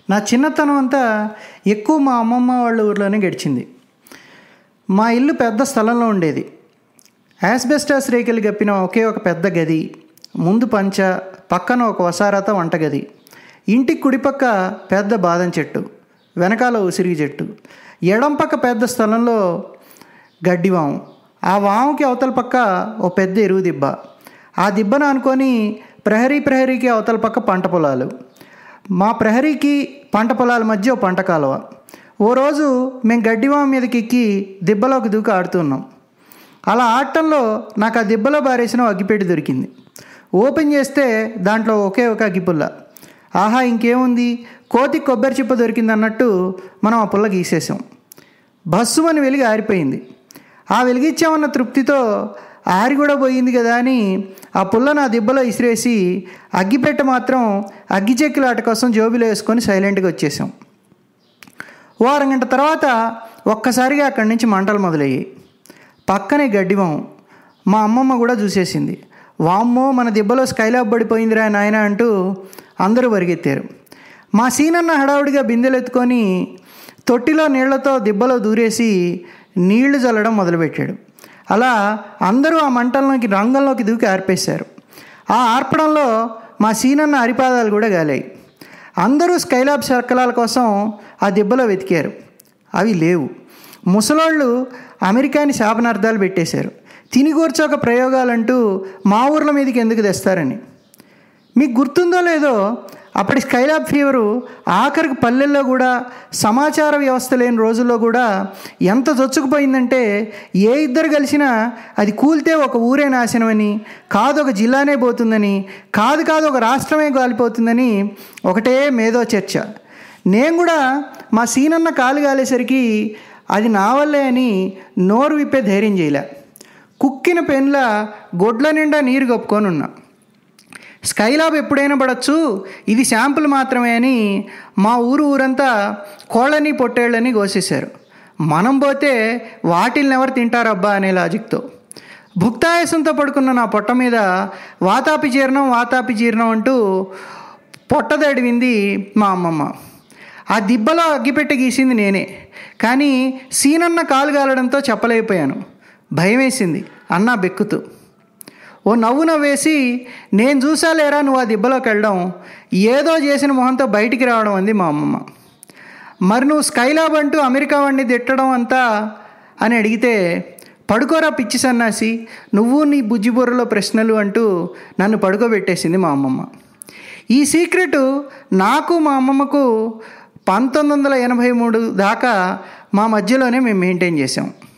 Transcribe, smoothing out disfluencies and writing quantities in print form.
నా చిన్నతనం అంతా ఎక్కువ మా అమ్మమ్మ వాళ్ళ ఊర్లోనే గడిచింది. మా ఇల్లు పెద్ద స్థలంలో ఉండేది. యాస్బెస్టాస్ రేకులు గప్పిన ఒకే ఒక పెద్ద గది, ముందు పంచ, పక్కన ఒక వసారాతో వంటగది. ఇంటికి కుడిపక్క పెద్ద బాదం చెట్టు, వెనకాల ఉసిరి చెట్టు, ఎడం పక్క పెద్ద స్థలంలో గడ్డివాము, ఆ వాముకి అవతల పక్క ఓ పెద్ద ఎరువు దిబ్బ, ఆ దిబ్బను అనుకొని ప్రహరీకి అవతల పక్క పంట పొలాలు, మా ప్రహరీకి పంట పొలాల మధ్య ఓ పంట కాలువ. ఓ రోజు మేము గడ్డివాము మీదకి ఎక్కి దిబ్బలోకి దూకి ఆడుతున్నాం. అలా ఆడటంలో నాకు ఆ దిబ్బలో బారేసిన అగ్గిపెట్టి దొరికింది. ఓపెన్ చేస్తే దాంట్లో ఒకే ఒక అగ్గిపుల్ల. ఆహా, ఇంకేముంది, కోతికి కొబ్బరి చిప్ప దొరికింది అన్నట్టు మనం ఆ పుల్ల గీసేసాం. బస్సుమని వెలిగి ఆరిపోయింది. ఆ వెలిగించామన్న తృప్తితో ఆరి కూడా పోయింది కదా అని ఆ పుల్లను ఆ దిబ్బలో ఇసిరేసి అగ్గిపెట్ట మాత్రం అగ్గి చెక్కులాట కోసం జోబిలో వేసుకొని సైలెంట్గా వచ్చేసాం. ఓ అరగంట తర్వాత ఒక్కసారిగా అక్కడి నుంచి మంటలు మొదలయ్యాయి. పక్కనే గడ్డివాము. మా అమ్మమ్మ కూడా చూసేసింది. వామ్మో, మన దిబ్బలో స్కైలాబ్ పడిపోయిందిరా నాయన అంటూ అందరూ పరిగెత్తారు. మా సీనన్న హడావుడిగా బిందెలు ఎత్తుకొని తొట్టిలో నీళ్లతో దిబ్బలో దూరేసి నీళ్లు చల్లడం మొదలుపెట్టాడు. అలా అందరూ ఆ మంటల్లోకి రంగంలోకి దూకి ఆర్పేశారు. ఆ ఆర్పడంలో మా సీనన్న అరిపాదాలు కూడా గాలాయి. అందరూ స్కైలాబ్ శకలాల కోసం ఆ దిబ్బలో వెతికారు. అవి లేవు. ముసలోళ్ళు అమెరికాని శాపనార్థాలు పెట్టేశారు. తినిగూర్చోక ప్రయోగాలంటూ మా ఊర్ల మీదకి ఎందుకు తెస్తారని. మీకు గుర్తుందో లేదో, అప్పటి స్కైలాబ్ ఫీవరు ఆఖరికి పల్లెల్లో కూడా సమాచార వ్యవస్థ లేని రోజుల్లో కూడా ఎంత చొచ్చుకుపోయిందంటే ఏ ఇద్దరు కలిసినా అది కూలితే ఒక ఊరే నాశనమని, కాదు ఒక జిల్లానే పోతుందని, కాదు ఒక రాష్ట్రమే కాలిపోతుందని ఒకటే మేధో చర్చ. నేను కూడా మా సీనన్న కాలు కాలేసరికి అది నా వల్లే అని నోరు విప్పే ధైర్యం చేయలే. కుక్కిన పెన్ల గొడ్ల నిండా నీరు కప్పుకొని ఉన్నా. స్కైలాబ్ ఎప్పుడైనా పడవచ్చు, ఇది శాంపుల్ మాత్రమే అని మా ఊరంతా కోళ్ళని పొట్టేళ్ళని కోసేశారు. మనం పోతే వాటిల్ని ఎవరు తింటారబ్బా అనే లాజిక్తో భుక్తాయాసంతో పడుకున్న నా పొట్ట మీద వాతాపి జీర్ణం అంటూ పొట్టదడివింది మా అమ్మమ్మ. ఆ దిబ్బలో అగ్గిపెట్టి గీసింది నేనే, కానీ సీనన్న కాలు గాలడంతో చెప్పలేకపోయాను. భయం వేసింది అన్నా బెక్కుతూ. ఓ నవ్వు నవ్వేసి, నేను చూసాలేరా నువ్వు ఆ దిబ్బలోకి వెళ్ళడం, ఏదో చేసిన మొహంతో బయటికి రావడం అంది మా అమ్మమ్మ. మరి నువ్వు స్కైలాబ్ అంటూ అమెరికా వాడిని తిట్టడం అంతా అని అడిగితే, పడుకోరా పిచ్చి సన్నాసి, నువ్వు నీ బుజ్జిబుర్రలో ప్రశ్నలు అంటూ నన్ను పడుకోబెట్టేసింది మా అమ్మమ్మ. ఈ సీక్రెట్ నాకు మా అమ్మమ్మకు 1983 దాకా మా మధ్యలోనే మేము మెయింటైన్ చేసాం.